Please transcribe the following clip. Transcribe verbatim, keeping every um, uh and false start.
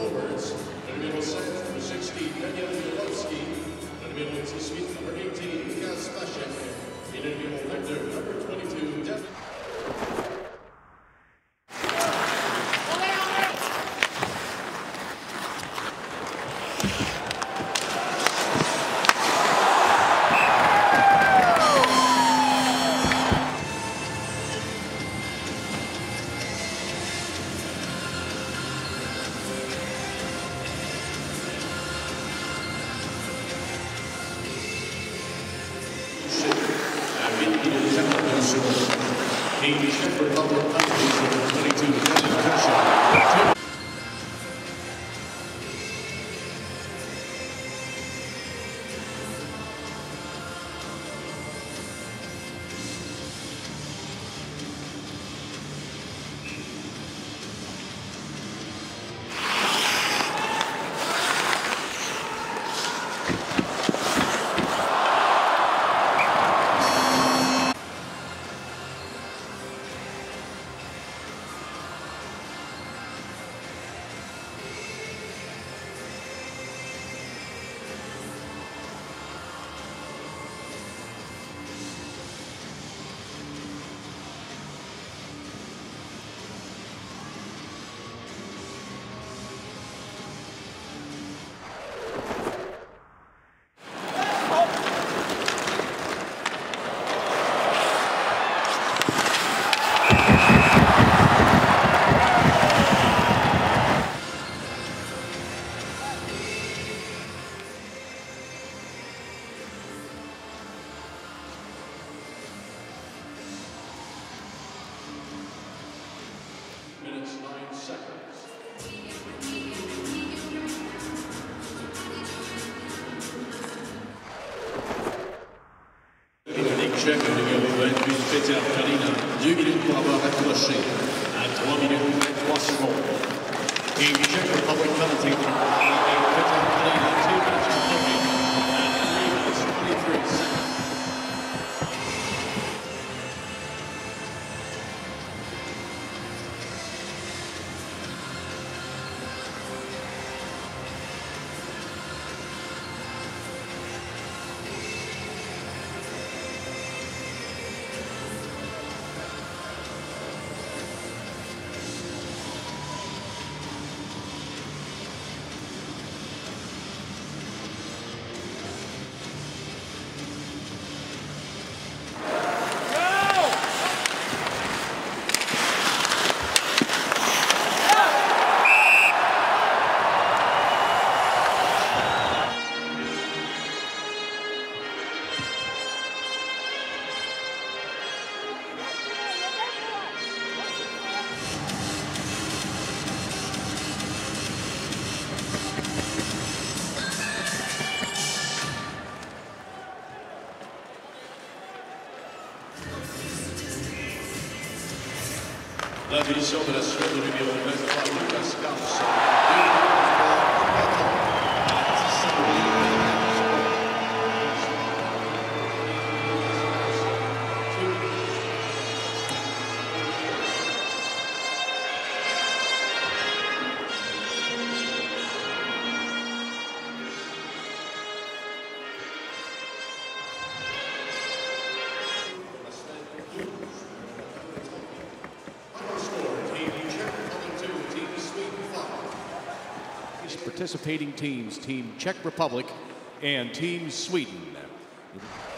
forwards, numéro sept, number sixteen, Daniel Milowski, numéro dix-huit, number eighteen, Gaz Pachek, et le numéro vingt-deux, number twenty-two, Dan. Team Czech Republic number twenty-two, Kevin Kershaw. Minutes, nine seconds. République tchèque, le numéro vingt-huit, Peter Kalina, deux minutes pour avoir accroché, à trois minutes vingt-trois secondes. Team Czech Republic commentator, Peter Kalina, two minutes for looking, at three minutes twenty-three seconds. La finition de la suite au numéro vingt-trois, Lucas Carlson. Participating teams, Team Czech Republic and Team Sweden.